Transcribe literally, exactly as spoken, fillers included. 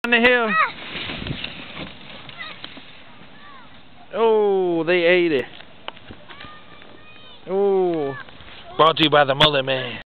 on the hill. Oh, they ate it. Oh. Brought to you by the Mullet Man.